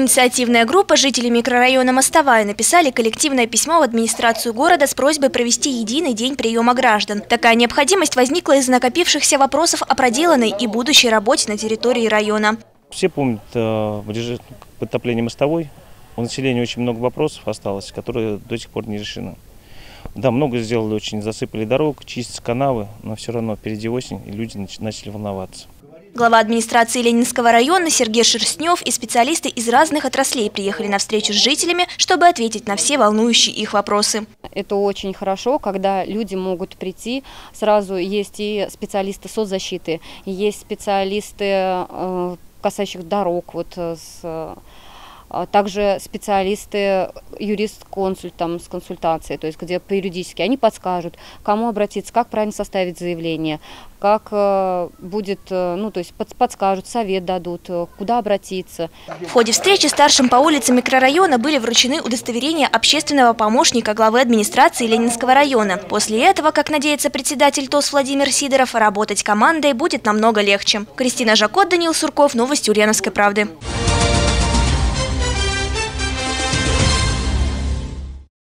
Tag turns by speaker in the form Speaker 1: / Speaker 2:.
Speaker 1: Инициативная группа жителей микрорайона Мостовая написали коллективное письмо в администрацию города с просьбой провести единый день приема граждан. Такая необходимость возникла из накопившихся вопросов о проделанной и будущей работе на территории района.
Speaker 2: Все помнят подтопление Мостовой. У населения очень много вопросов осталось, которые до сих пор не решены. Да, много сделали, очень засыпали дорог, чистят канавы, но все равно впереди осень, и люди начали волноваться.
Speaker 1: Глава администрации Ленинского района Сергей Шерстнев и специалисты из разных отраслей приехали на встречу с жителями, чтобы ответить на все волнующие их вопросы.
Speaker 3: Это очень хорошо, когда люди могут прийти. Сразу есть и специалисты соцзащиты, есть специалисты, касающих дорог, также специалисты, юрист-консульт с консультацией, то есть где по-юридически они подскажут, к кому обратиться, как правильно составить заявление, как будет, подскажут, совет дадут, куда обратиться.
Speaker 1: В ходе встречи старшим по улице микрорайона были вручены удостоверения общественного помощника главы администрации Ленинского района. После этого, как надеется председатель ТОС Владимир Сидоров, работать командой будет намного легче. Кристина Жакот, Даниил Сурков, новости Ульяновской правды.